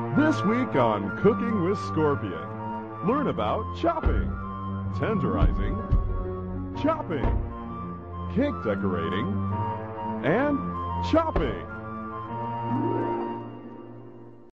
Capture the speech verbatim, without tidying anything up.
This week on Cooking with Scorpion, learn about chopping, tenderizing, chopping, cake decorating, and chopping.